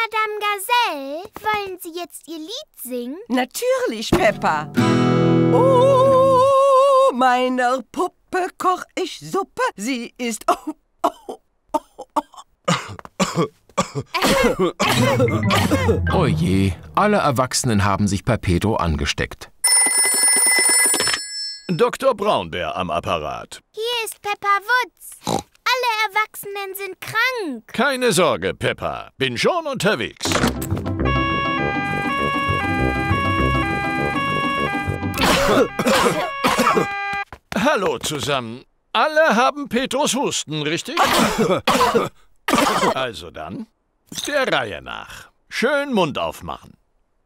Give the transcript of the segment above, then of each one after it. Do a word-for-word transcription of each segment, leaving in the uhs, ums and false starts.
Madame Gazelle, wollen Sie jetzt Ihr Lied singen? Natürlich, Peppa. Oh, meiner Puppe koch ich Suppe. Sie ist... Oh, oh, oh, oh. Oh je, alle Erwachsenen haben sich bei Pedro angesteckt. Doktor Braunbär am Apparat. Hier ist Peppa Wutz. Alle Erwachsenen sind krank. Keine Sorge, Peppa. Bin schon unterwegs. Hallo zusammen. Alle haben Petros Husten, richtig? Also dann, der Reihe nach. Schön Mund aufmachen.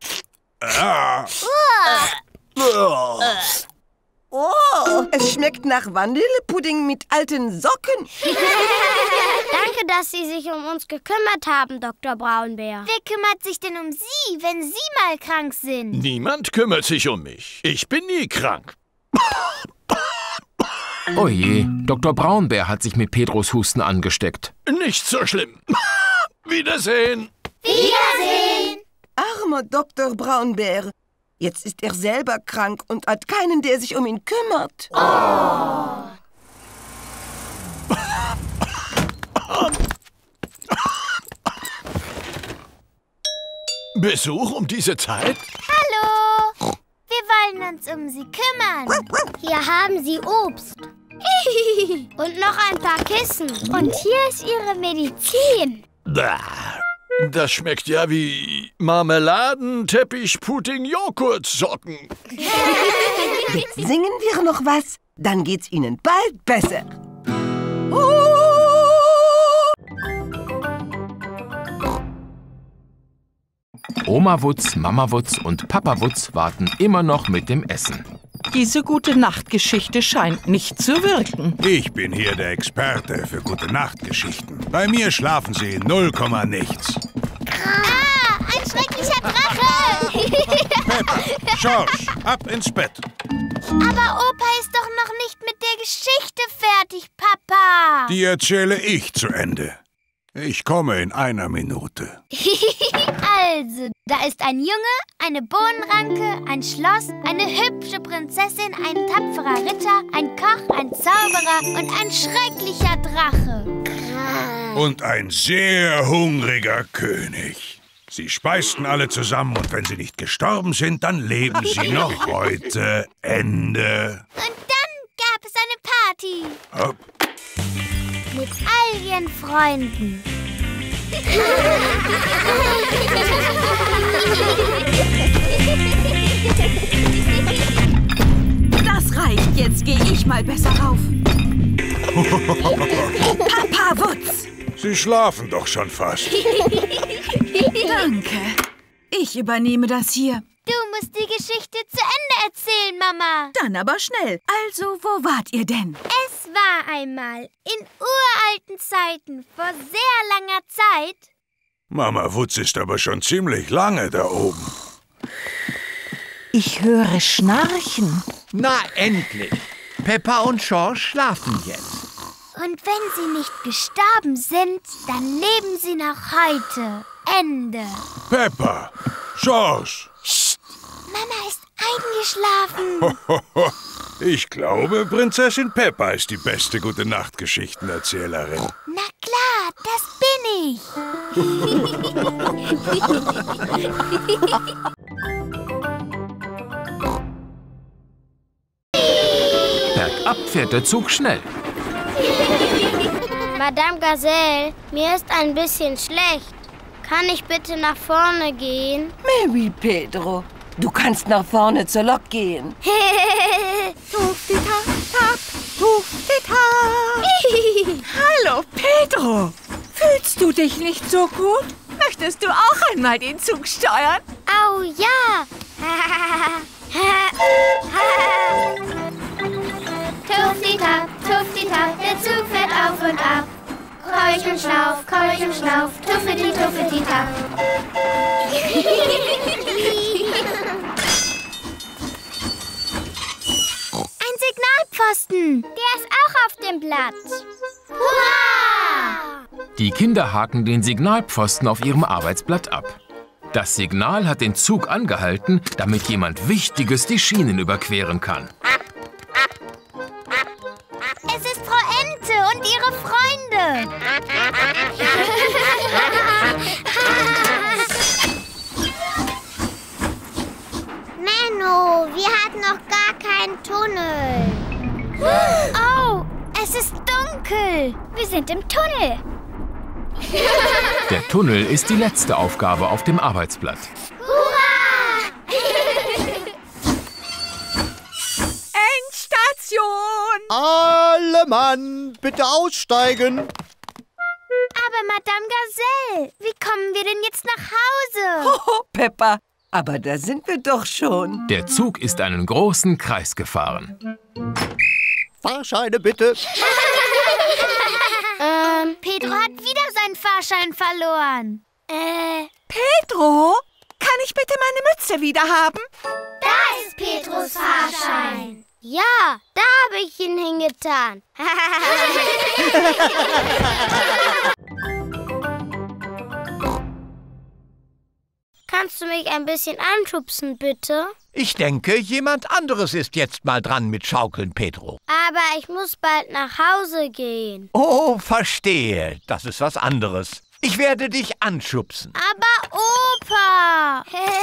Oh, es schmeckt nach Vanillepudding mit alten Socken. Danke, dass Sie sich um uns gekümmert haben, Doktor Braunbär. Wer kümmert sich denn um Sie, wenn Sie mal krank sind? Niemand kümmert sich um mich. Ich bin nie krank. Oh je, Doktor Braunbär hat sich mit Pedros Husten angesteckt. Nicht so schlimm. Wiedersehen. Wiedersehen. Armer Doktor Braunbär. Jetzt ist er selber krank und hat keinen, der sich um ihn kümmert. Oh. Besuch um diese Zeit? Hallo. Wir wollen uns um Sie kümmern. Hier haben Sie Obst. Und noch ein paar Kissen. Und hier ist Ihre Medizin. Das schmeckt ja wie Marmeladen, Teppich, Pudding, Joghurt, Socken. Jetzt singen wir noch was, dann geht's Ihnen bald besser. Oma Wutz, Mama Wutz und Papa Wutz warten immer noch mit dem Essen. Diese Gute-Nacht-Geschichte scheint nicht zu wirken. Ich bin hier der Experte für Gute-Nacht-Geschichten. Bei mir schlafen Sie in null Komma nichts. Ah, ein schrecklicher Drache! Peppa, George, ab ins Bett. Aber Opa ist doch noch nicht mit der Geschichte fertig, Papa. Die erzähle ich zu Ende. Ich komme in einer Minute. Also, da ist ein Junge, eine Bohnenranke, ein Schloss, eine hübsche Prinzessin, ein tapferer Ritter, ein Koch, ein Zauberer und ein schrecklicher Drache. Und ein sehr hungriger König. Sie speisten alle zusammen und wenn sie nicht gestorben sind, dann leben sie noch heute. Ende. Und dann gab es eine Party. Hopp. Mit all ihren Freunden. Das reicht, jetzt gehe ich mal besser rauf. Papa Wutz! Sie schlafen doch schon fast. Danke. Ich übernehme das hier. Du musst die Geschichte zu Ende erzählen, Mama. Dann aber schnell. Also, wo wart ihr denn? Es war einmal in uralten Zeiten, vor sehr langer Zeit. Mama Wutz ist aber schon ziemlich lange da oben. Ich höre Schnarchen. Na, endlich. Peppa und George schlafen jetzt. Und wenn sie nicht gestorben sind, dann leben sie noch heute. Ende. Peppa, George. Psst, Mama ist eingeschlafen. Ich glaube, Prinzessin Peppa ist die beste Gute-Nacht-Geschichtenerzählerin. Na klar, das bin ich. Bergab fährt der Zug schnell. Madame Gazelle, mir ist ein bisschen schlecht. Kann ich bitte nach vorne gehen? Maybe, Pedro. Du kannst nach vorne zur Lok gehen. Tuf-di-tap-tap, tuf-di-tap. Hallo, Pedro. Fühlst du dich nicht so gut? Möchtest du auch einmal den Zug steuern? Oh ja. Tufti-tap, tufti-tap, der Zug fährt auf und ab. Keuch und schnauf, keuch und schnauf, tuffeti, tuffeti, tap. Ein Signalpfosten. Der ist auch auf dem Blatt. Hurra! Die Kinder haken den Signalpfosten auf ihrem Arbeitsblatt ab. Das Signal hat den Zug angehalten, damit jemand Wichtiges die Schienen überqueren kann. Es ist Frau Ente und ihre Freunde. Menno, wir hatten noch gar keinen Tunnel. Oh, es ist dunkel. Wir sind im Tunnel. Der Tunnel ist die letzte Aufgabe auf dem Arbeitsblatt. Hurra! Endstation! Alle Mann, bitte aussteigen. Aber Madame Gazelle, wie kommen wir denn jetzt nach Hause? Oh, Peppa, aber da sind wir doch schon. Der Zug ist einen großen Kreis gefahren. Fahrscheine bitte. ähm, Pedro hat wieder seinen Fahrschein verloren. Äh, Pedro, kann ich bitte meine Mütze wieder haben? da ist Pedros Fahrschein. Ja, da habe ich ihn hingetan. Kannst du mich ein bisschen anschubsen, bitte? Ich denke, jemand anderes ist jetzt mal dran mit Schaukeln, Pedro. Aber ich muss bald nach Hause gehen. Oh, verstehe. Das ist was anderes. Ich werde dich anschubsen. Aber Opa!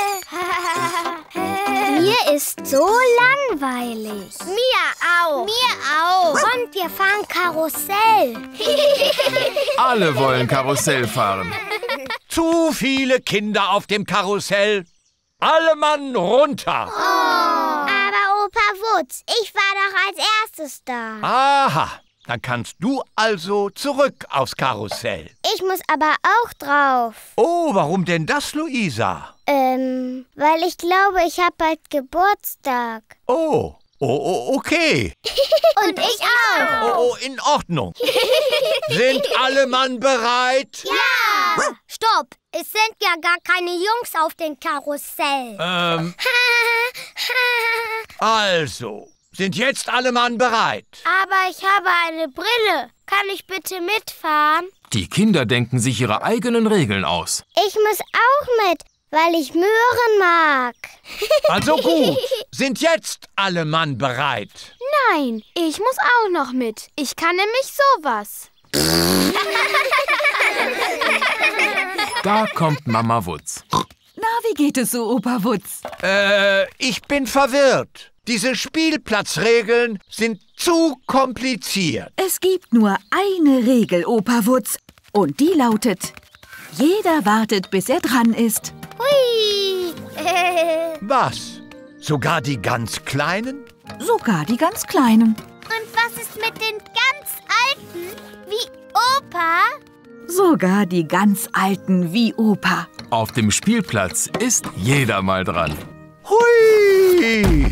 Mir ist so langweilig. Mir auch. Mir auch. Und wir fahren Karussell. Alle wollen Karussell fahren. Zu viele Kinder auf dem Karussell. Alle Mann runter. Oh. Aber Opa Wutz, ich war doch als erstes da. Aha, dann kannst du also zurück aufs Karussell. Ich muss aber auch drauf. Oh, warum denn das, Luisa? Ähm, weil ich glaube, ich habe bald Geburtstag. Oh, oh, oh, okay. Und ich auch. Oh, oh, in Ordnung. Sind alle Mann bereit? Ja! Stopp! Es sind ja gar keine Jungs auf dem Karussell. Ähm, also, sind jetzt alle Mann bereit? Aber ich habe eine Brille. Kann ich bitte mitfahren? Die Kinder denken sich ihre eigenen Regeln aus. Ich muss auch mit, weil ich Möhren mag. Also gut, sind jetzt alle Mann bereit? Nein, ich muss auch noch mit. Ich kann nämlich sowas. Da kommt Mama Wutz. Na, wie geht es so, Opa Wutz? Äh, ich bin verwirrt. Diese Spielplatzregeln sind zu kompliziert. Es gibt nur eine Regel, Opa Wutz. Und die lautet, jeder wartet, bis er dran ist. Hui! Was? Sogar die ganz Kleinen? Sogar die ganz Kleinen. Und was ist mit den ganz Alten, wie Opa? Sogar die ganz Alten wie Opa. Auf dem Spielplatz ist jeder mal dran. Hui!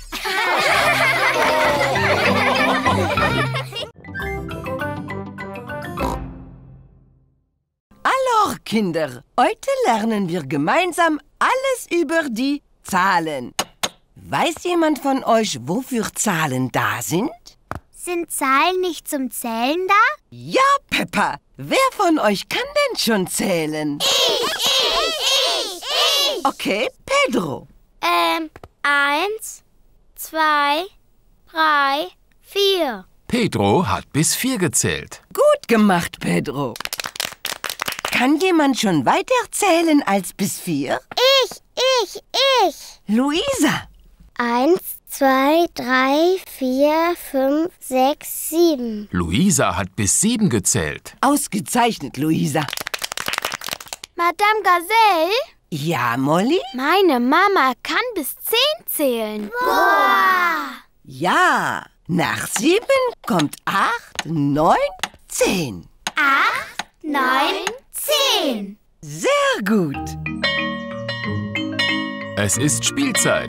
Alors, Kinder, heute lernen wir gemeinsam alles über die Zahlen. Weiß jemand von euch, wofür Zahlen da sind? Sind Zahlen nicht zum Zählen da? Ja, Peppa. Wer von euch kann denn schon zählen? Ich, ich, ich, ich. Okay, Pedro. Ähm, eins, zwei, drei, vier. Pedro hat bis vier gezählt. Gut gemacht, Pedro. Kann jemand schon weiter zählen als bis vier? Ich, ich, ich. Luisa. Eins, zwei, drei, vier, fünf, sechs, sieben. Luisa hat bis sieben gezählt. Ausgezeichnet, Luisa. Madame Gazelle, Ja, Molly? meine Mama kann bis zehn zählen. Boah! Ja. Nach sieben kommt acht, neun, zehn. Acht, neun, zehn. Sehr gut. Es ist Spielzeit.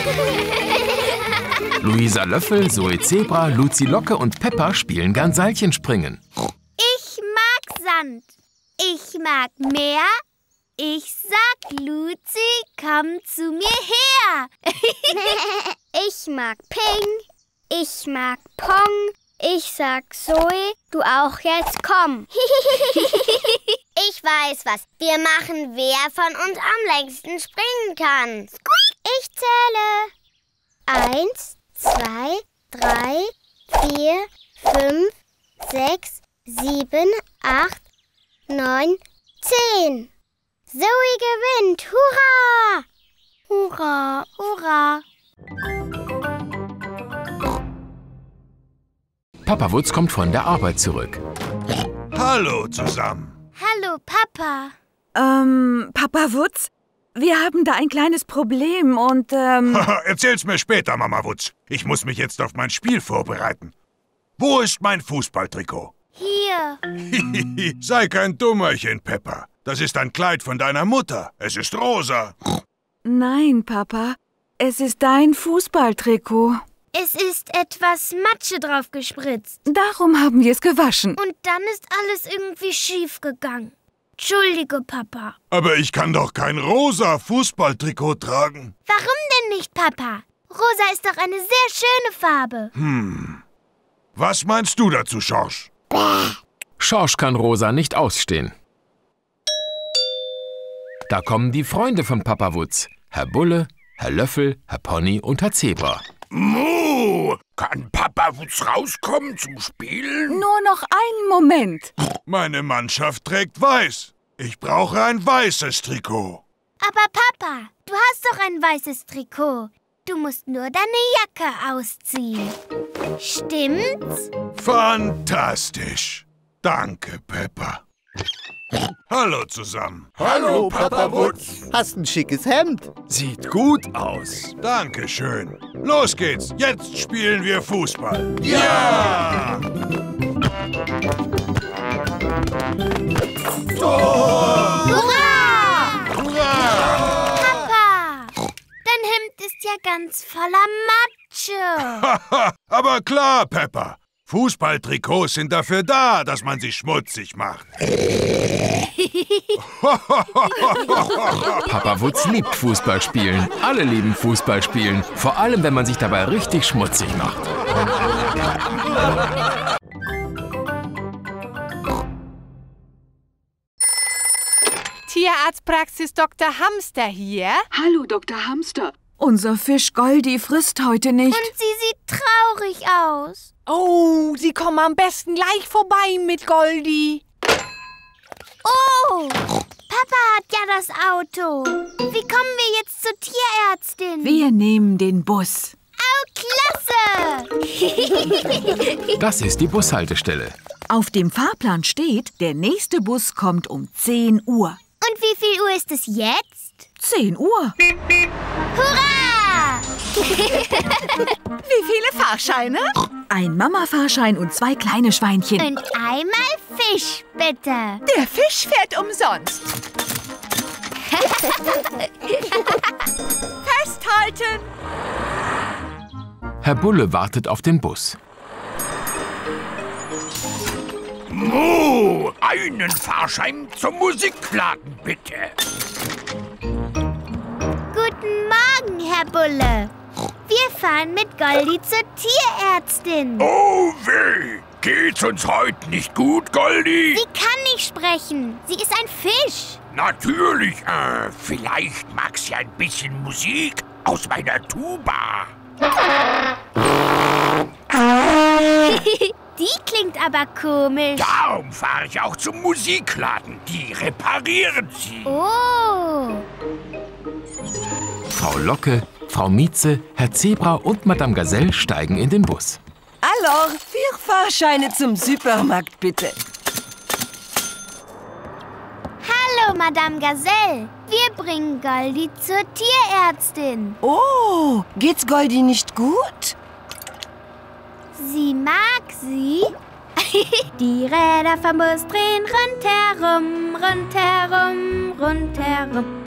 Luisa Löffel, Zoe Zebra, Luzi Locke und Peppa spielen gern Seilchenspringen. Ich mag Sand. Ich mag Meer. Ich sag, Luzi, komm zu mir her. Ich mag Ping. Ich mag Pong. Ich sag Zoe, du auch jetzt komm. Ich weiß was. Wir machen, wer von uns am längsten springen kann. Ich zähle. Eins, zwei, drei, vier, fünf, sechs, sieben, acht, neun, zehn. Zoe gewinnt. Hurra! Hurra, hurra. Papa Wutz kommt von der Arbeit zurück. Hallo zusammen. Hallo, Papa. Ähm, Papa Wutz, wir haben da ein kleines Problem und, ähm... Erzähl's mir später, Mama Wutz. Ich muss mich jetzt auf mein Spiel vorbereiten. Wo ist mein Fußballtrikot? Hier. Sei kein Dummerchen, Peppa. Das ist ein Kleid von deiner Mutter. Es ist rosa. Nein, Papa. Es ist dein Fußballtrikot. Es ist etwas Matsche drauf gespritzt. Darum haben wir es gewaschen. Und dann ist alles irgendwie schief gegangen. Entschuldige, Papa. Aber ich kann doch kein rosa Fußballtrikot tragen. Warum denn nicht, Papa? Rosa ist doch eine sehr schöne Farbe. Hm. Was meinst du dazu, Schorsch? Schorsch kann Rosa nicht ausstehen. Da kommen die Freunde von Papa Wutz. Herr Bulle, Herr Löffel, Herr Pony und Herr Zebra. Mu, kann Papa Wutz rauskommen zum Spielen? Nur noch einen Moment. Meine Mannschaft trägt weiß. Ich brauche ein weißes Trikot. Aber Papa, du hast doch ein weißes Trikot. Du musst nur deine Jacke ausziehen. Stimmt's? Fantastisch. Danke, Peppa. Hallo zusammen. Hallo, Papa Wutz. Hast ein schickes Hemd. Sieht gut aus. Dankeschön. Los geht's. Jetzt spielen wir Fußball. Ja! Tor! Hurra! Hurra! Papa, dein Hemd ist ja ganz voller Matsche. Aber klar, Peppa. Fußballtrikots sind dafür da, dass man sie schmutzig macht. Papa Wutz liebt Fußballspielen. Alle lieben Fußballspielen. Vor allem, wenn man sich dabei richtig schmutzig macht. Tierarztpraxis Doktor Hamster hier. Hallo, Doktor Hamster. Unser Fisch Goldi frisst heute nicht. Und sie sieht traurig aus. Oh, Sie kommen am besten gleich vorbei mit Goldi. Oh, Papa hat ja das Auto. Wie kommen wir jetzt zur Tierärztin? Wir nehmen den Bus. Oh, klasse! Das ist die Bushaltestelle. Auf dem Fahrplan steht, der nächste Bus kommt um zehn Uhr. Und wie viel Uhr ist es jetzt? zehn Uhr. Hurra! Wie viele Fahrscheine? Ein Mama-Fahrschein und zwei kleine Schweinchen. Und einmal Fisch, bitte. Der Fisch fährt umsonst. Festhalten! Herr Bulle wartet auf den Bus. Mu, einen Fahrschein zum Musikladen, bitte. Guten Morgen, Herr Bulle. Wir fahren mit Goldi zur Tierärztin. Oh weh, geht's uns heute nicht gut, Goldi? Sie kann nicht sprechen. Sie ist ein Fisch. Natürlich, äh, vielleicht mag sie ein bisschen Musik aus meiner Tuba. Die klingt aber komisch. Darum fahre ich auch zum Musikladen. Die reparieren sie. Oh. Frau Locke, Frau Mieze, Herr Zebra und Madame Gazelle steigen in den Bus. Alors, vier Fahrscheine zum Supermarkt, bitte. Hallo, Madame Gazelle. Wir bringen Goldi zur Tierärztin. Oh, geht's Goldi nicht gut? Sie mag sie. Die Räder vom Bus drehen rundherum, rundherum, rundherum.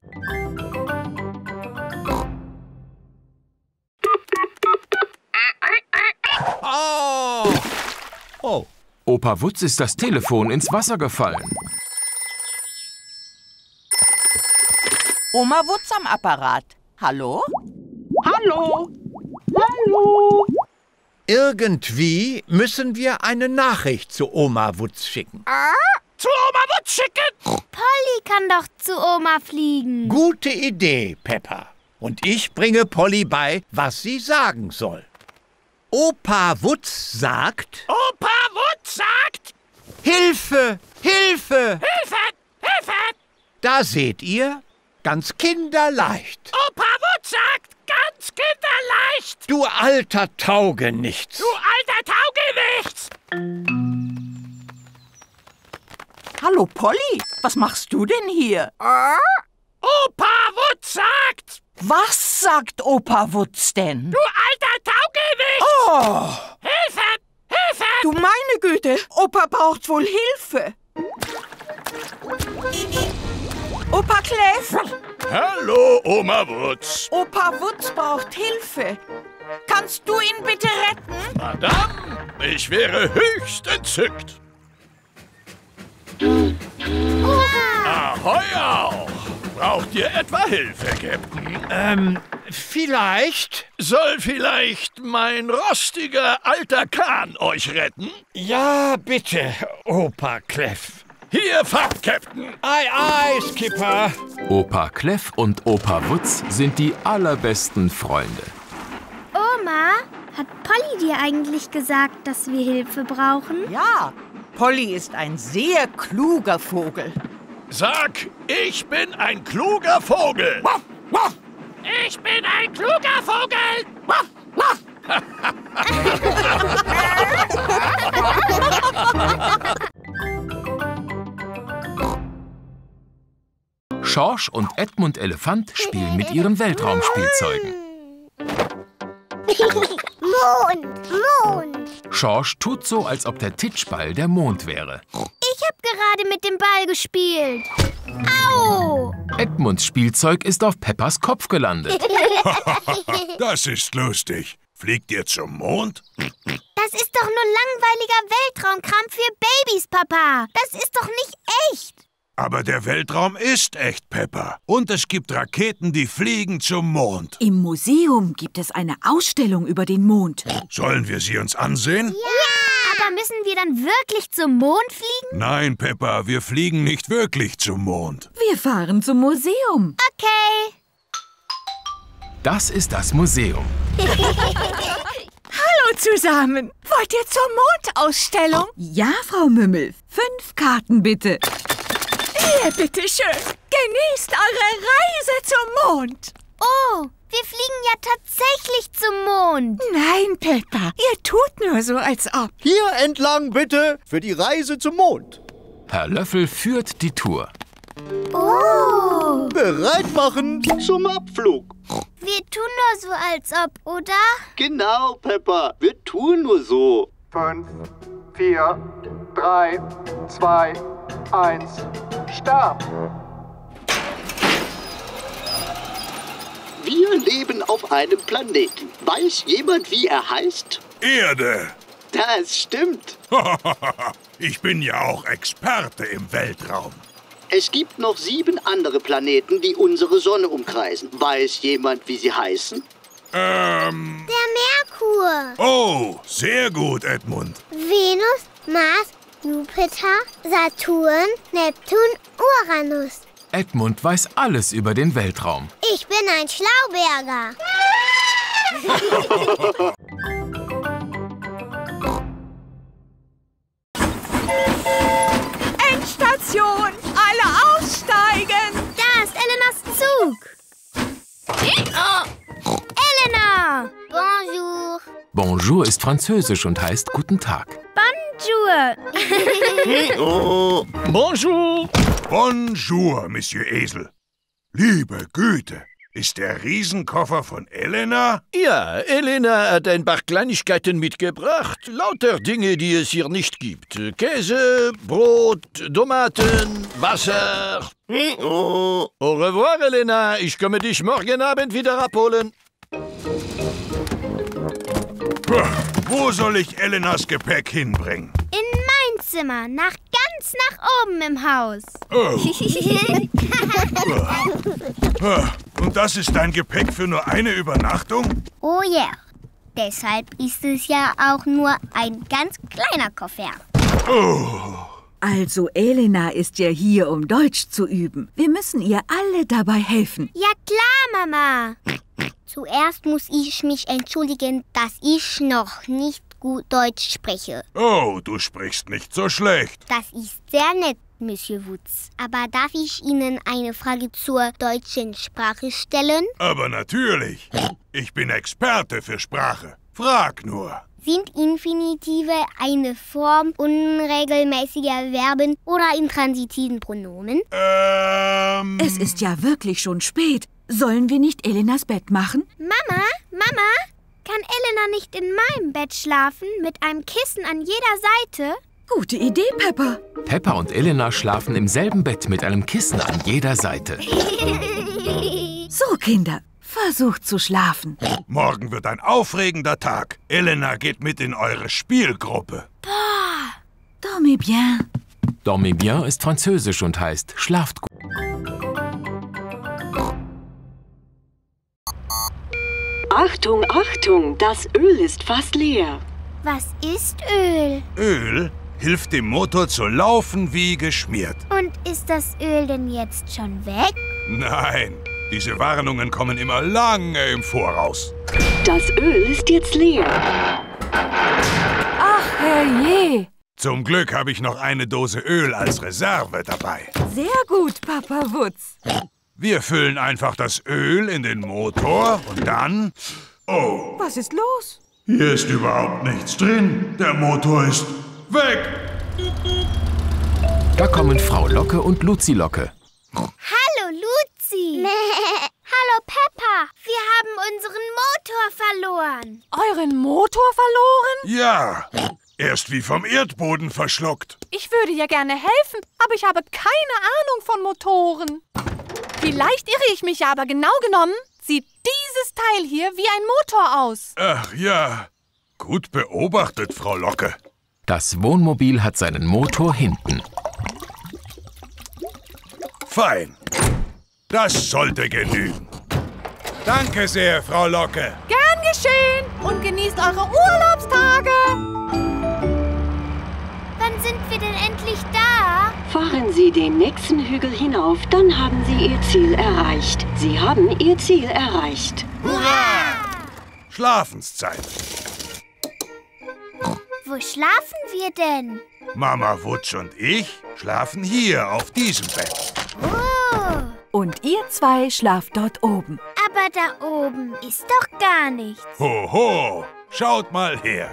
Oh! Oh. Opa Wutz ist das Telefon ins Wasser gefallen. Oma Wutz am Apparat. Hallo? Hallo? Hallo? Irgendwie müssen wir eine Nachricht zu Oma Wutz schicken. Zu Oma Wutz schicken? Polly kann doch zu Oma fliegen. Gute Idee, Peppa. Und ich bringe Polly bei, was sie sagen soll. Opa Wutz sagt... Opa Wutz sagt... Hilfe! Hilfe! Hilfe! Hilfe! Da seht ihr, ganz kinderleicht. Opa Wutz sagt, ganz kinderleicht. Du alter Taugenichts. Du alter Taugenichts. Hallo, Polly. Was machst du denn hier? Opa Wutz sagt... Was sagt Opa Wutz denn? Du alter Taugenichts. Oh! Hilfe! Hilfe! Du meine Güte, Opa braucht wohl Hilfe. Opa Clef? Hallo, Oma Wutz. Opa Wutz braucht Hilfe. Kannst du ihn bitte retten? Madame, ich wäre höchst entzückt. Ahoi auch. Braucht ihr etwa Hilfe, Captain? Ähm, vielleicht? Soll vielleicht mein rostiger alter Kahn euch retten? Ja, bitte, Opa Clef. Hier, Fahrt, Captain. Ei, ei, Skipper. Opa Clef und Opa Wutz sind die allerbesten Freunde. Oma, hat Polly dir eigentlich gesagt, dass wir Hilfe brauchen? Ja, Polly ist ein sehr kluger Vogel. Sag, ich bin ein kluger Vogel. Ich bin ein kluger Vogel. Schorsch und Edmund Elefant spielen mit ihren Weltraumspielzeugen. Mond, Mond. Schorsch tut so, als ob der Titschball der Mond wäre. Ich habe gerade mit dem Ball gespielt. Au! Edmunds Spielzeug ist auf Peppas Kopf gelandet. Das ist lustig. Fliegt ihr zum Mond? Das ist doch nur langweiliger Weltraumkram für Babys, Papa. Das ist doch nicht echt. Aber der Weltraum ist echt, Peppa. Und es gibt Raketen, die fliegen zum Mond. Im Museum gibt es eine Ausstellung über den Mond. Sollen wir sie uns ansehen? Ja! Aber müssen wir dann wirklich zum Mond fliegen? Nein, Peppa, wir fliegen nicht wirklich zum Mond. Wir fahren zum Museum. Okay. Das ist das Museum. Hallo zusammen. Wollt ihr zur Mondausstellung? Ja, Frau Mümmel. Fünf Karten bitte. Hier, bitteschön. Genießt eure Reise zum Mond. Oh, wir fliegen ja tatsächlich zum Mond. Nein, Peppa, ihr tut nur so, als ob. Hier entlang bitte für die Reise zum Mond. Herr Löffel führt die Tour. Oh. Bereit machen zum Abflug. Wir tun nur so, als ob, oder? Genau, Peppa. Wir tun nur so. Fünf, vier, drei, zwei, eins, Start. Wir leben auf einem Planeten. Weiß jemand, wie er heißt? Erde. Das stimmt. Ich bin ja auch Experte im Weltraum. Es gibt noch sieben andere Planeten, die unsere Sonne umkreisen. Weiß jemand, wie sie heißen? Ähm... Der Merkur. Oh, sehr gut, Edmund. Venus, Mars, Jupiter, Saturn, Neptun, Uranus. Edmund weiß alles über den Weltraum. Ich bin ein Schlauberger. Endstation! Alle aussteigen! Da ist Elenas Zug. Oh. Elena! Bonjour. Bonjour ist französisch und heißt Guten Tag. Bonjour. Oh. Bonjour. Bonjour, Monsieur Esel. Liebe Güte, ist der Riesenkoffer von Elena? Ja, Elena hat ein paar Kleinigkeiten mitgebracht. Lauter Dinge, die es hier nicht gibt. Käse, Brot, Tomaten, Wasser. Oh. Au revoir, Elena. Ich komme dich morgen Abend wieder abholen. Wo soll ich Elenas Gepäck hinbringen? In mein Zimmer, nach ganz nach oben im Haus. Oh. Und das ist dein Gepäck für nur eine Übernachtung? Oh ja. Yeah. Deshalb ist es ja auch nur ein ganz kleiner Koffer. Oh. Also Elena ist ja hier, um Deutsch zu üben. Wir müssen ihr alle dabei helfen. Ja klar, Mama. Zuerst muss ich mich entschuldigen, dass ich noch nicht gut Deutsch spreche. Oh, du sprichst nicht so schlecht. Das ist sehr nett, Monsieur Wutz. Aber darf ich Ihnen eine Frage zur deutschen Sprache stellen? Aber natürlich. Ich bin Experte für Sprache. Frag nur. Sind Infinitive eine Form unregelmäßiger Verben oder intransitiven Pronomen? Ähm... Es ist ja wirklich schon spät. Sollen wir nicht Elenas Bett machen? Mama, Mama, kann Elena nicht in meinem Bett schlafen mit einem Kissen an jeder Seite? Gute Idee, Peppa. Peppa und Elena schlafen im selben Bett mit einem Kissen an jeder Seite. So, Kinder, versucht zu schlafen. Morgen wird ein aufregender Tag. Elena geht mit in eure Spielgruppe. Boah. Dormez bien. Dormez bien ist französisch und heißt schlaft gut. Achtung, Achtung, das Öl ist fast leer. Was ist Öl? Öl hilft dem Motor zu laufen wie geschmiert. Und ist das Öl denn jetzt schon weg? Nein, diese Warnungen kommen immer lange im Voraus. Das Öl ist jetzt leer. Ach, herrje. Zum Glück habe ich noch eine Dose Öl als Reserve dabei. Sehr gut, Papa Wutz. Wir füllen einfach das Öl in den Motor und dann... Oh. Was ist los? Hier ist überhaupt nichts drin. Der Motor ist weg. Da kommen Frau Locke und Luzi Locke. Hallo, Luzi. Hallo, Peppa. Wir haben unseren Motor verloren. Euren Motor verloren? Ja, er ist wie vom Erdboden verschluckt. Ich würde ja gerne helfen, aber ich habe keine Ahnung von Motoren. Vielleicht irre ich mich, aber genau genommen sieht dieses Teil hier wie ein Motor aus. Ach ja, gut beobachtet, Frau Locke. Das Wohnmobil hat seinen Motor hinten. Fein. Das sollte genügen. Danke sehr, Frau Locke. Gern geschehen und genießt eure Urlaubstage. Wann sind wir denn endlich da? Fahren Sie den nächsten Hügel hinauf, dann haben Sie Ihr Ziel erreicht. Sie haben Ihr Ziel erreicht. Hurra! Schlafenszeit. Wo schlafen wir denn? Mama Wutsch und ich schlafen hier auf diesem Bett. Oh. Und ihr zwei schlaft dort oben. Aber da oben ist doch gar nichts. Hoho, schaut mal her.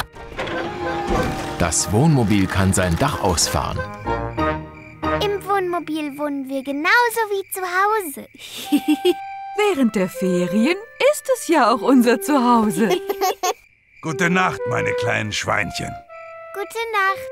Das Wohnmobil kann sein Dach ausfahren. Im Wohnmobil wohnen wir genauso wie zu Hause. Während der Ferien ist es ja auch unser Zuhause. Gute Nacht, meine kleinen Schweinchen. Gute Nacht.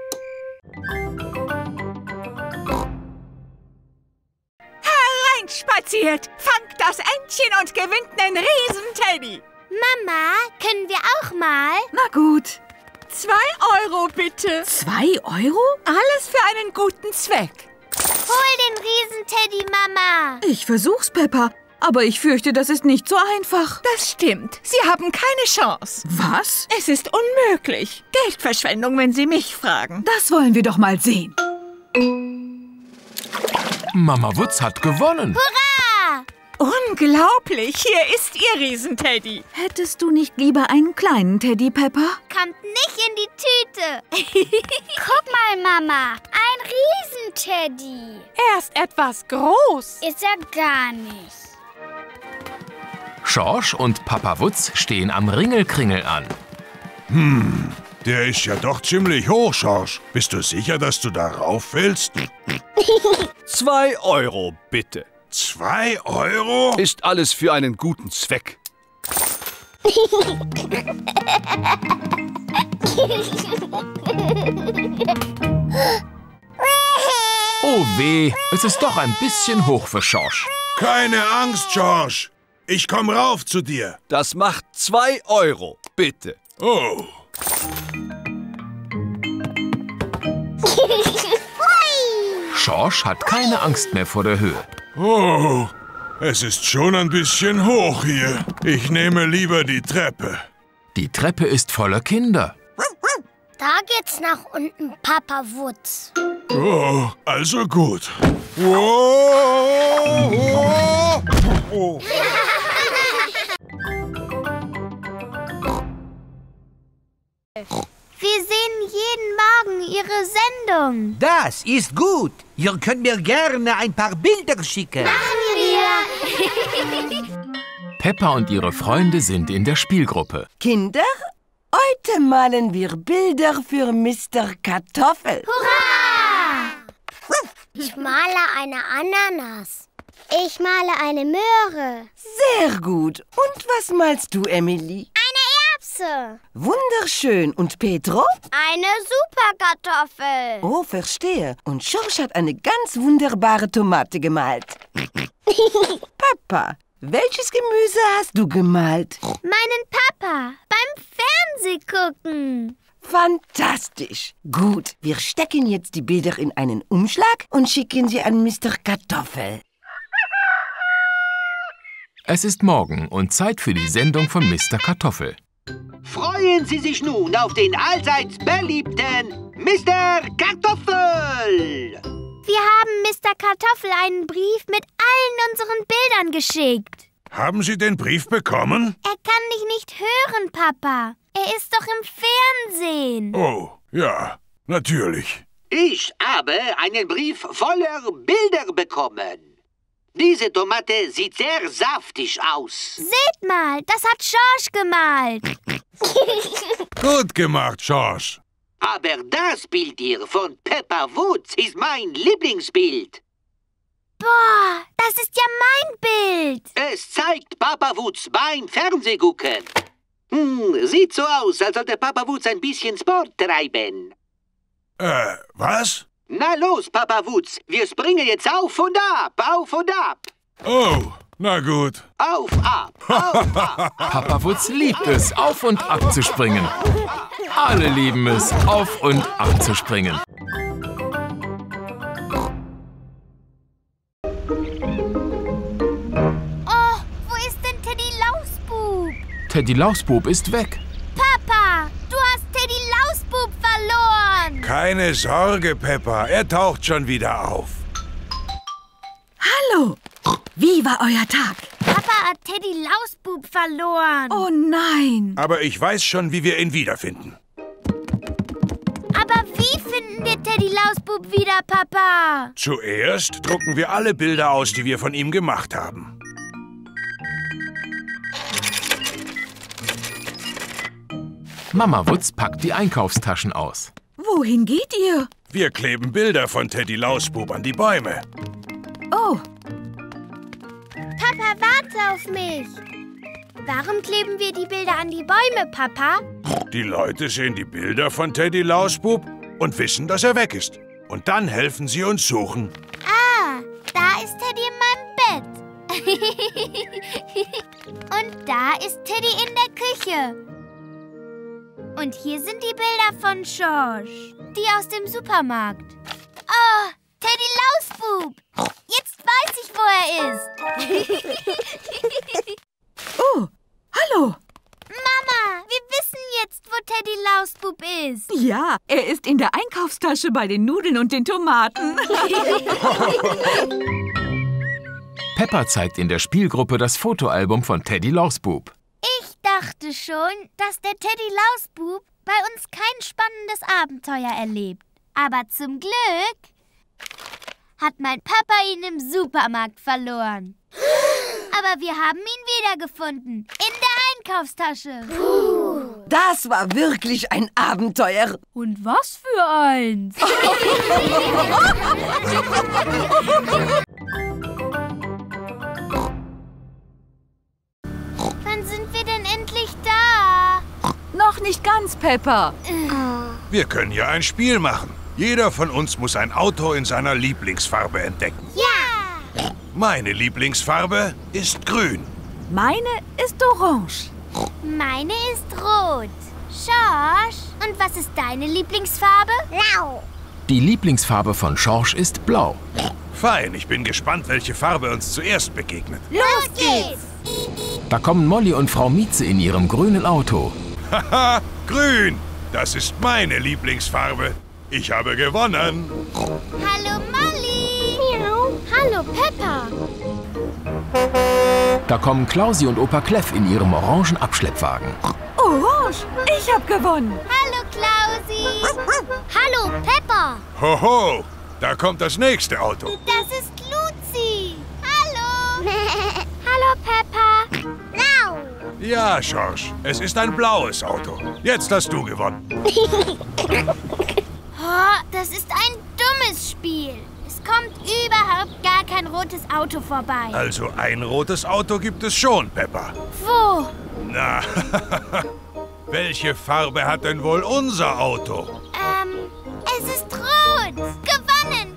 Hereinspaziert, fangt das Entchen und gewinnt einen Riesenteddy. Mama, können wir auch mal? Na gut. Zwei Euro bitte. Zwei Euro? Alles für einen guten Zweck. Hol den Riesenteddy, Mama. Ich versuch's, Peppa. Aber ich fürchte, das ist nicht so einfach. Das stimmt. Sie haben keine Chance. Was? Es ist unmöglich. Geldverschwendung, wenn Sie mich fragen. Das wollen wir doch mal sehen. Mama Wutz hat gewonnen. Hurra! Unglaublich. Hier ist Ihr Riesenteddy. Hättest du nicht lieber einen kleinen Teddy, Peppa? Kommt nicht in die Tüte. Guck mal, Mama. Ein Riesenteddy. Er ist etwas groß. Ist er gar nicht. Schorsch und Papa Wutz stehen am Ringelkringel an. Hm, der ist ja doch ziemlich hoch, Schorsch. Bist du sicher, dass du da rauf willst? Zwei Euro, bitte. Zwei Euro? Ist alles für einen guten Zweck. Oh weh, es ist doch ein bisschen hoch für Schorsch. Keine Angst, Schorsch. Ich komm rauf zu dir. Das macht zwei Euro, bitte. Oh. Schorsch hat keine Angst mehr vor der Höhe. Oh, es ist schon ein bisschen hoch hier. Ich nehme lieber die Treppe. Die Treppe ist voller Kinder. Da geht's nach unten, Papa Wutz. Oh, also gut. Wow, wow, oh. Wir sehen jeden Morgen Ihre Sendung. Das ist gut. Ihr könnt mir gerne ein paar Bilder schicken. Machen wir. Peppa und ihre Freunde sind in der Spielgruppe. Kinder, heute malen wir Bilder für Mister Kartoffel. Hurra! Ich male eine Ananas. Ich male eine Möhre. Sehr gut. Und was malst du, Emily? Eine Erbse. Wunderschön. Und Pedro? Eine Superkartoffel. Oh, verstehe. Und George hat eine ganz wunderbare Tomate gemalt. Papa, welches Gemüse hast du gemalt? Meinen Papa beim Fernsehgucken. Fantastisch. Gut, wir stecken jetzt die Bilder in einen Umschlag und schicken sie an Mister Kartoffel. Es ist morgen und Zeit für die Sendung von Mister Kartoffel. Freuen Sie sich nun auf den allseits beliebten Mister Kartoffel! Wir haben Mister Kartoffel einen Brief mit allen unseren Bildern geschickt. Haben Sie den Brief bekommen? Er kann dich nicht hören, Papa. Er ist doch im Fernsehen. Oh, ja, natürlich. Ich habe einen Brief voller Bilder bekommen. Diese Tomate sieht sehr saftig aus. Seht mal, das hat George gemalt. Gut gemacht, George. Aber das Bild hier von Peppa Woods ist mein Lieblingsbild. Boah, das ist ja mein Bild. Es zeigt Papa Woods beim Fernsehgucken. Hm, sieht so aus, als sollte Papa Woods ein bisschen Sport treiben. Äh, was? Na los, Papa Woods, wir springen jetzt auf und ab, auf und ab. Oh, na gut. Auf, ab, auf, ab. Papa Wutz liebt es, auf und ab zu springen. Alle lieben es, auf und ab zu springen. Oh, wo ist denn Teddy Lausbub? Teddy Lausbub ist weg. Papa, du hast Teddy Lausbub verloren. Keine Sorge, Peppa, er taucht schon wieder auf. Hallo, wie war euer Tag? Papa hat Teddy Lausbub verloren. Oh nein. Aber ich weiß schon, wie wir ihn wiederfinden. Aber wie finden wir Teddy Lausbub wieder, Papa? Zuerst drucken wir alle Bilder aus, die wir von ihm gemacht haben. Mama Wutz packt die Einkaufstaschen aus. Wohin geht ihr? Wir kleben Bilder von Teddy Lausbub an die Bäume. Oh. Papa, warte auf mich. Warum kleben wir die Bilder an die Bäume, Papa? Die Leute sehen die Bilder von Teddy Lausbub und wissen, dass er weg ist. Und dann helfen sie uns suchen. Ah, da ist Teddy in meinem Bett. Und da ist Teddy in der Küche. Und hier sind die Bilder von George, die aus dem Supermarkt. Oh, Teddy Lausbub. Jetzt weiß ich, wo er ist. Oh, hallo. Mama, wir wissen jetzt, wo Teddy Lausbub ist. Ja, er ist in der Einkaufstasche bei den Nudeln und den Tomaten. Peppa zeigt in der Spielgruppe das Fotoalbum von Teddy Lausbub. Ich dachte schon, dass der Teddy Lausbub bei uns kein spannendes Abenteuer erlebt. Aber zum Glück hat mein Papa ihn im Supermarkt verloren. Aber wir haben ihn wiedergefunden. In der Einkaufstasche. Das war wirklich ein Abenteuer. Und was für eins? Wann sind wir denn endlich da? Noch nicht ganz, Peppa. Wir können ja ein Spiel machen. Jeder von uns muss ein Auto in seiner Lieblingsfarbe entdecken. Ja! Meine Lieblingsfarbe ist grün. Meine ist orange. Meine ist rot. George, und was ist deine Lieblingsfarbe? Blau. Die Lieblingsfarbe von George ist blau. Fein, ich bin gespannt, welche Farbe uns zuerst begegnet. Los geht's! Da kommen Molly und Frau Mieze in ihrem grünen Auto. Haha, grün. Das ist meine Lieblingsfarbe. Ich habe gewonnen. Hallo Molly. Miau. Hallo Peppa. Da kommen Klausi und Opa Kleff in ihrem orangen Abschleppwagen. Orange, ich hab gewonnen. Hallo Klausi. Hallo Peppa. Hoho, da kommt das nächste Auto. Das ist Luzi. Hallo. Hallo Peppa. Blau. Ja, Schorsch, es ist ein blaues Auto. Jetzt hast du gewonnen. Oh, das ist ein dummes Spiel. Es kommt überhaupt gar kein rotes Auto vorbei. Also ein rotes Auto gibt es schon, Peppa. Wo? Na, welche Farbe hat denn wohl unser Auto? Ähm, es ist rot. Gewonnen,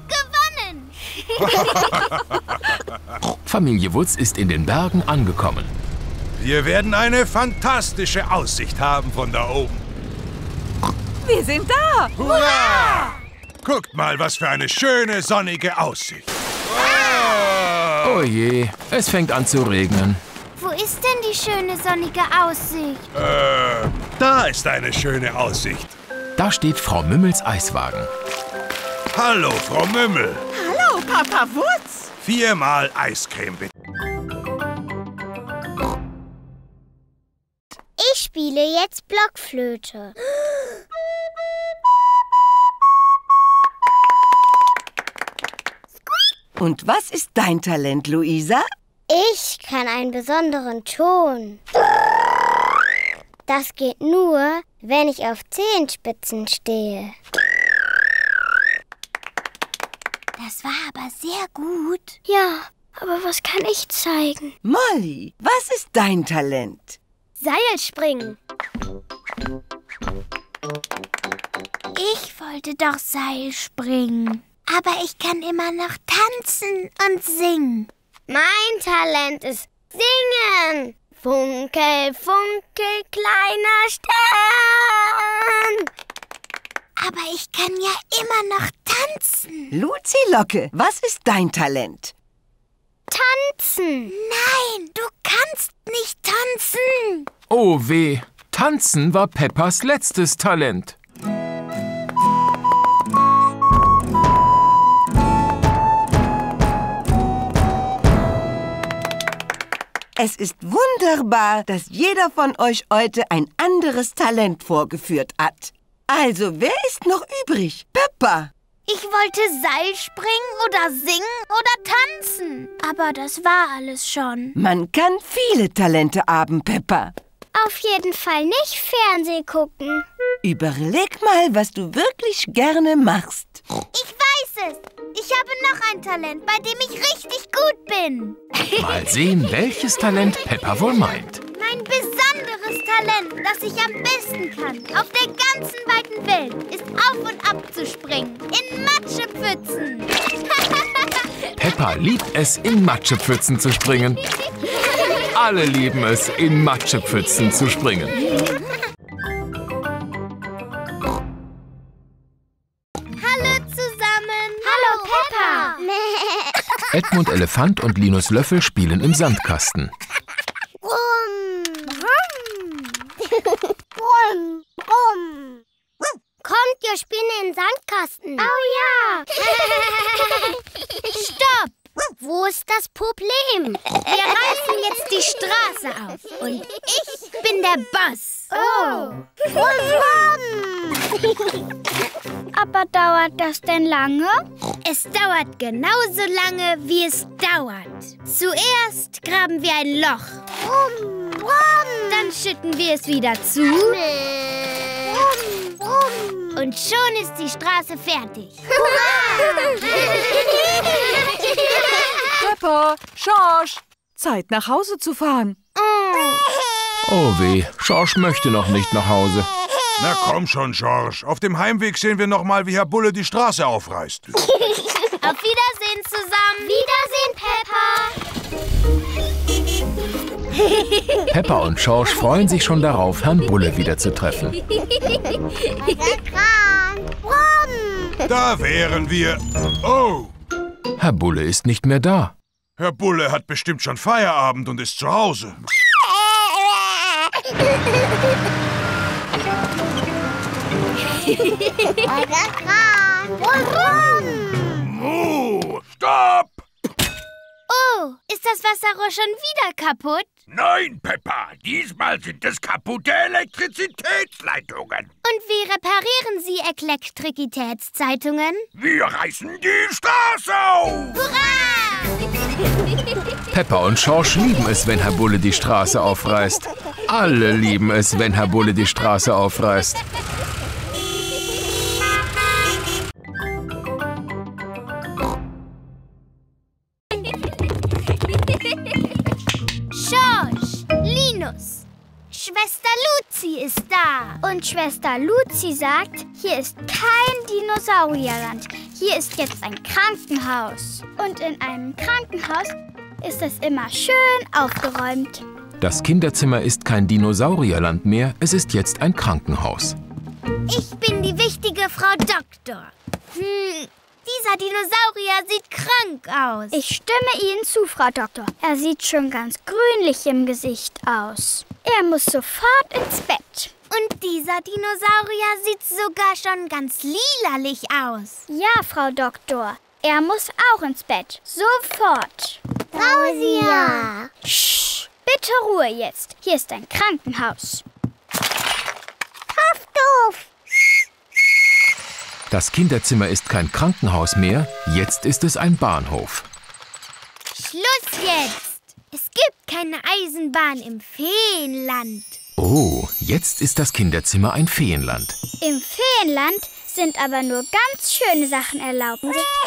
gewonnen. Familie Wutz ist in den Bergen angekommen. Wir werden eine fantastische Aussicht haben von da oben. Wir sind da! Hurra! Guckt mal, was für eine schöne, sonnige Aussicht. Oh je, es fängt an zu regnen. Wo ist denn die schöne, sonnige Aussicht? Äh, da ist eine schöne Aussicht. Da steht Frau Mümmels Eiswagen. Hallo, Frau Mümmel. Hallo, Papa Wutz. Viermal Eiscreme, bitte. Ich spiele jetzt Blockflöte. Und was ist dein Talent, Luisa? Ich kann einen besonderen Ton. Das geht nur, wenn ich auf Zehenspitzen stehe. Das war aber sehr gut. Ja, aber was kann ich zeigen? Molly, was ist dein Talent? Seilspringen. Ich wollte doch Seilspringen. Aber ich kann immer noch tanzen und singen. Mein Talent ist Singen. Funkel, funkel, kleiner Stern. Aber ich kann ja immer noch tanzen. Luzi Locke, was ist dein Talent? Tanzen. Nein, du kannst nicht tanzen. Oh weh, tanzen war Peppas letztes Talent. Es ist wunderbar, dass jeder von euch heute ein anderes Talent vorgeführt hat. Also, wer ist noch übrig? Peppa. Ich wollte Seilspringen oder singen oder tanzen. Aber das war alles schon. Man kann viele Talente haben, Peppa. Auf jeden Fall nicht Fernsehen gucken. Überleg mal, was du wirklich gerne machst. Ich weiß es. Ich habe noch ein Talent, bei dem ich richtig gut bin. Mal sehen, welches Talent Peppa wohl meint. Mein besonderes Talent, das ich am besten kann, auf der ganzen weiten Welt, ist auf und ab zu springen. In Matschepfützen. Peppa liebt es, in Matschepfützen zu springen. Alle lieben es, in Matschepfützen zu springen. Hallo zusammen. Hallo Peppa. Edmund Elefant und Linus Löffel spielen im Sandkasten. Brumm. Brumm. Brumm. Brumm. Kommt, ihr spielen in den Sandkasten. Oh ja. Stopp. Wo ist das Problem? Wir reißen jetzt die Straße auf. Und ich bin der Boss. Oh. Aber dauert das denn lange? Es dauert genauso lange, wie es dauert. Zuerst graben wir ein Loch. Brumm, brumm. Dann schütten wir es wieder zu. Brumm, brumm. Und schon ist die Straße fertig. Peppa, Schorsch, Zeit nach Hause zu fahren. Oh weh, Schorsch möchte noch nicht nach Hause. Na komm schon, Schorsch. Auf dem Heimweg sehen wir noch mal, wie Herr Bulle die Straße aufreißt. Auf Wiedersehen zusammen. Wiedersehen, Peppa. Peppa und Schorsch freuen sich schon darauf, Herrn Bulle wiederzutreffen. Da wären wir. Oh! Herr Bulle ist nicht mehr da. Herr Bulle hat bestimmt schon Feierabend und ist zu Hause. Muh, stopp! Oh, ist das Wasserrohr schon wieder kaputt? Nein, Peppa, diesmal sind es kaputte Elektrizitätsleitungen. Und wie reparieren Sie Elektrizitätszeitungen? Wir reißen die Straße auf! Hurra! Peppa und Schorsch lieben es, wenn Herr Bulle die Straße aufreißt. Alle lieben es, wenn Herr Bulle die Straße aufreißt. Schorsch, Linus, Schwester Luzi ist da. Und Schwester Luzi sagt, hier ist kein Dinosaurierland. Hier ist jetzt ein Krankenhaus. Und in einem Krankenhaus ist es immer schön aufgeräumt. Das Kinderzimmer ist kein Dinosaurierland mehr, es ist jetzt ein Krankenhaus. Ich bin die wichtige Frau Doktor. Hm, dieser Dinosaurier sieht krank aus. Ich stimme Ihnen zu, Frau Doktor. Er sieht schon ganz grünlich im Gesicht aus. Er muss sofort ins Bett. Und dieser Dinosaurier sieht sogar schon ganz lilalich aus. Ja, Frau Doktor. Er muss auch ins Bett. Sofort. Rausia! Sch, bitte Ruhe jetzt. Hier ist ein Krankenhaus. Paff doof! Das Kinderzimmer ist kein Krankenhaus mehr, jetzt ist es ein Bahnhof. Schluss jetzt! Es gibt keine Eisenbahn im Feenland. Oh, jetzt ist das Kinderzimmer ein Feenland. Im Feenland sind aber nur ganz schöne Sachen erlaubt.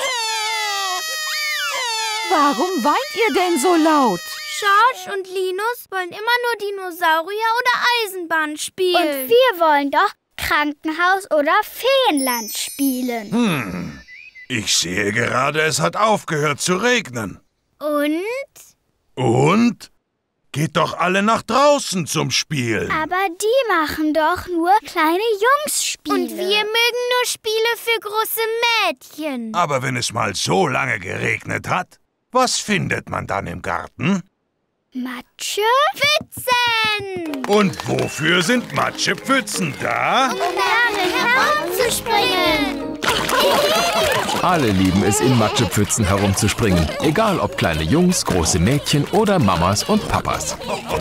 Warum weint ihr denn so laut? Schorsch und Linus wollen immer nur Dinosaurier oder Eisenbahn spielen. Und wir wollen doch Krankenhaus oder Feenland spielen. Hm, ich sehe gerade, es hat aufgehört zu regnen. Und? Und? Geht doch alle nach draußen zum Spielen. Aber die machen doch nur kleine Jungsspiele. Und wir mögen nur Spiele für große Mädchen. Aber wenn es mal so lange geregnet hat, was findet man dann im Garten? Matsche? Pfützen! Und wofür sind Matschepfützen da? Um darin herumzuspringen. Alle lieben es, in Matschepfützen herumzuspringen. Egal ob kleine Jungs, große Mädchen oder Mamas und Papas.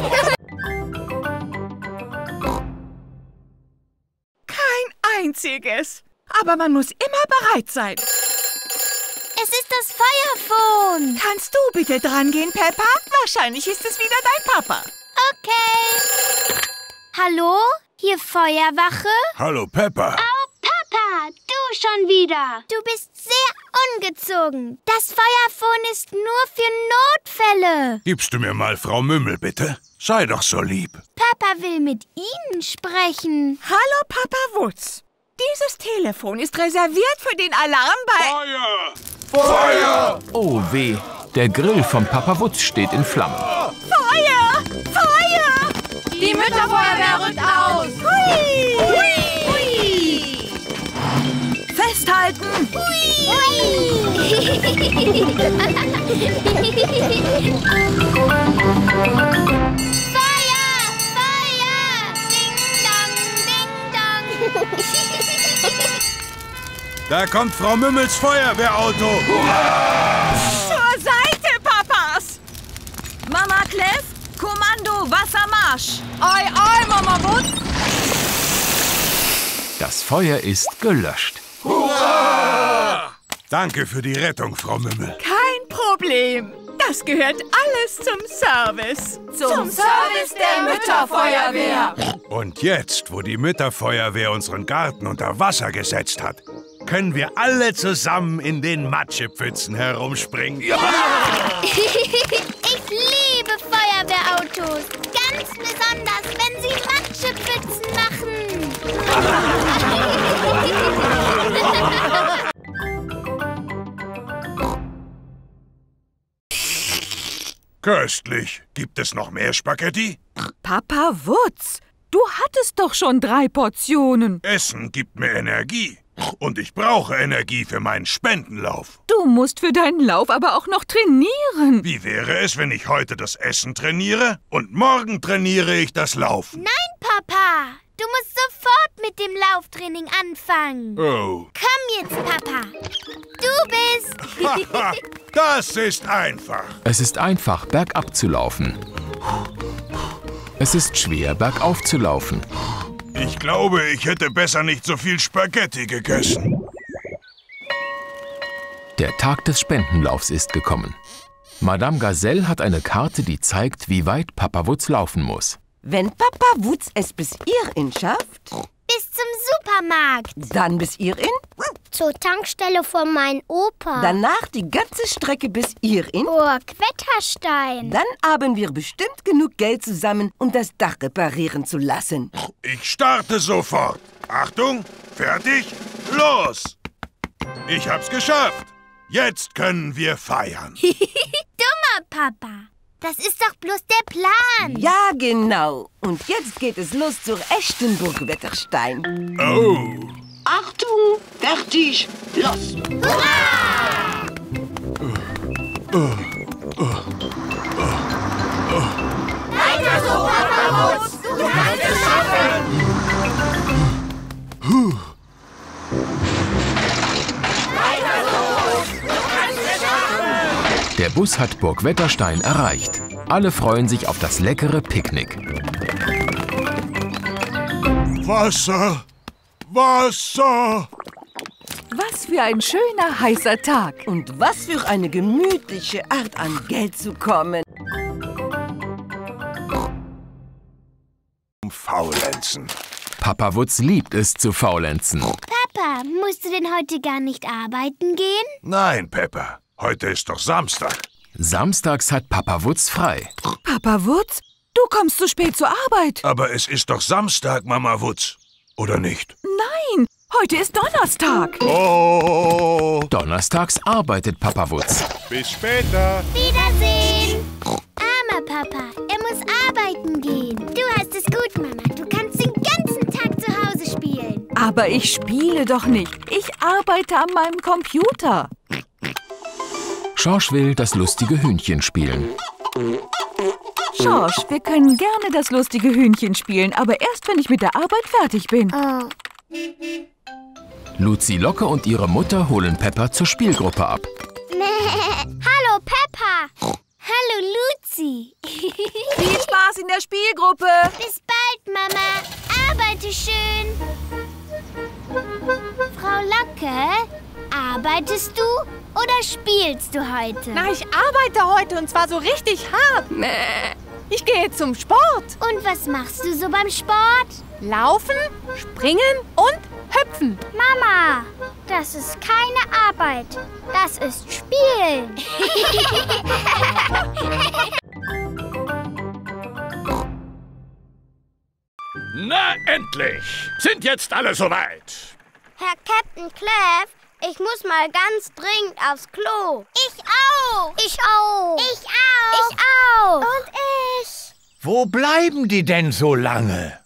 Kein einziges. Aber man muss immer bereit sein. Es ist das Feuerphone. Kannst du bitte dran gehen, Peppa? Wahrscheinlich ist es wieder dein Papa. Okay. Hallo? Hier Feuerwache? Hallo, Peppa. Oh, Papa, du schon wieder. Du bist sehr ungezogen. Das Feuerphone ist nur für Notfälle. Gibst du mir mal Frau Mümmel, bitte? Sei doch so lieb. Papa will mit Ihnen sprechen. Hallo, Papa Wutz. Dieses Telefon ist reserviert für den Alarm bei... Feuer! Feuer! Oh weh, der Grill vom Papa Wutz steht in Flammen. Feuer! Feuer! Die Mütterfeuerwehr rückt aus. Hui! Hui! Festhalten! Feuer! Feuer! Ding dong, ding dong. Da kommt Frau Mümmels Feuerwehrauto. Hurra! Zur Seite, Papas! Mama Clef, Kommando, Wassermarsch! Ei, ei, Mama Wutz! Das Feuer ist gelöscht. Hurra! Danke für die Rettung, Frau Mümmel. Kein Problem. Das gehört alles zum Service. Zum, zum Service der Mütterfeuerwehr. Und jetzt, wo die Mütterfeuerwehr unseren Garten unter Wasser gesetzt hat, können wir alle zusammen in den Matschepfützen herumspringen. Ja! Ich liebe Feuerwehrautos. Ganz besonders, wenn sie Matschepfützen machen. Köstlich. Gibt es noch mehr Spaghetti? Papa Wutz, du hattest doch schon drei Portionen. Essen gibt mir Energie. Und ich brauche Energie für meinen Spendenlauf. Du musst für deinen Lauf aber auch noch trainieren. Wie wäre es, wenn ich heute das Essen trainiere und morgen trainiere ich das Laufen? Nein, Papa. Du musst sofort mit dem Lauftraining anfangen. Oh. Komm jetzt, Papa. Du bist... Das ist einfach. Es ist einfach, bergab zu laufen. Es ist schwer, bergauf zu laufen. Ich glaube, ich hätte besser nicht so viel Spaghetti gegessen. Der Tag des Spendenlaufs ist gekommen. Madame Gazelle hat eine Karte, die zeigt, wie weit Papa Wutz laufen muss. Wenn Papa Wutz es bis hierhin schafft... Bis zum Supermarkt. Dann bis hierhin? Zur Tankstelle von meinem Opa. Danach die ganze Strecke bis hierhin? Burg Wetterstein. Dann haben wir bestimmt genug Geld zusammen, um das Dach reparieren zu lassen. Ich starte sofort. Achtung, fertig, los! Ich hab's geschafft. Jetzt können wir feiern. Dummer Papa. Das ist doch bloß der Plan. Ja, genau. Und jetzt geht es los zur echten Burg Wetterstein. Oh. Achtung, fertig, los. Hurra! Weiter so, Papa Wutz. Du kannst es schaffen. Weiter so. Du kannst es schaffen. Der Bus hat Burg Wetterstein erreicht. Alle freuen sich auf das leckere Picknick. Wasser! Wasser! Was für ein schöner, heißer Tag. Und was für eine gemütliche Art, an Geld zu kommen. Faulenzen. Papa Wutz liebt es zu faulenzen. Papa, musst du denn heute gar nicht arbeiten gehen? Nein, Peppa. Heute ist doch Samstag. Samstags hat Papa Wutz frei. Papa Wutz, du kommst zu spät zur Arbeit. Aber es ist doch Samstag, Mama Wutz. Oder nicht? Nein, heute ist Donnerstag. Oh! Donnerstags arbeitet Papa Wutz. Bis später. Wiedersehen. Armer Papa, er muss arbeiten gehen. Du hast es gut, Mama. Du kannst den ganzen Tag zu Hause spielen. Aber ich spiele doch nicht. Ich arbeite an meinem Computer. Schorsch will das lustige Hühnchen spielen. Schorsch, wir können gerne das lustige Hühnchen spielen, aber erst, wenn ich mit der Arbeit fertig bin. Oh. Luzi Locke und ihre Mutter holen Peppa zur Spielgruppe ab. Hallo, Peppa. Hallo, Luzi. Viel Spaß in der Spielgruppe. Bis bald, Mama. Arbeite schön. Frau Locke, arbeitest du oder spielst du heute? Na, ich arbeite heute und zwar so richtig hart. Ich gehe zum Sport. Und was machst du so beim Sport? Laufen, springen und hüpfen. Mama, das ist keine Arbeit. Das ist Spielen. Na, endlich! Sind jetzt alle soweit? Herr Captain Clef, ich muss mal ganz dringend aufs Klo. Ich auch. Ich auch. Ich auch. Ich auch. Und ich. Wo bleiben die denn so lange?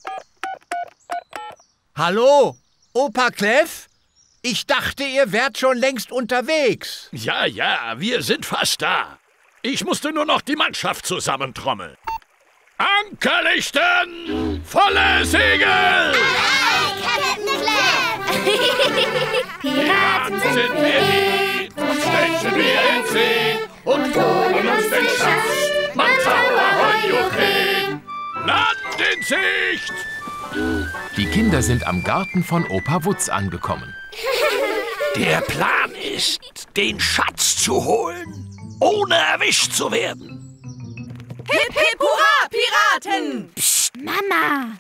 Hallo, Opa Clef? Ich dachte, ihr wärt schon längst unterwegs. Ja, ja, wir sind fast da. Ich musste nur noch die Mannschaft zusammentrommeln. Ankerlichten! Volle Segel! Aye, Captain Clef! Piraten sind wir nie, und stechen wir ins See, und holen uns den Schatz, man Ahoi, Juchel. Land in Sicht! Die Kinder sind am Garten von Opa Wutz angekommen. Der Plan ist, den Schatz zu holen, ohne erwischt zu werden. Hip, hip, hurra, Piraten! Psst, Mama!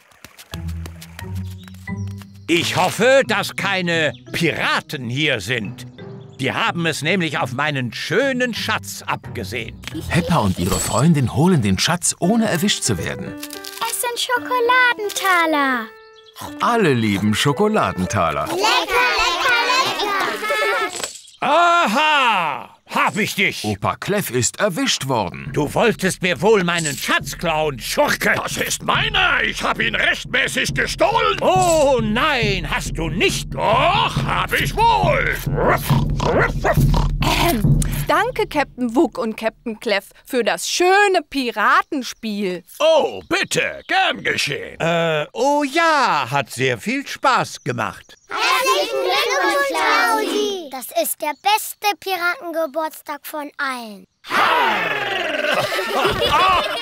Ich hoffe, dass keine Piraten hier sind. Die haben es nämlich auf meinen schönen Schatz abgesehen. Peppa und ihre Freundin holen den Schatz, ohne erwischt zu werden. Es sind Schokoladentaler. Alle lieben Schokoladentaler. Lecker, lecker, lecker. Aha! Hab ich dich! Opa Clef ist erwischt worden. Du wolltest mir wohl meinen Schatz klauen, Schurke! Das ist meiner! Ich hab ihn rechtmäßig gestohlen! Oh nein, hast du nicht! Doch, hab ich wohl! Ähm, Danke, Captain Wuk und Captain Clef, für das schöne Piratenspiel. Oh, bitte, gern geschehen. Äh, oh ja, hat sehr viel Spaß gemacht. Herzlichen Glückwunsch, Claudi! Das ist der beste Piratengeburtstag von allen.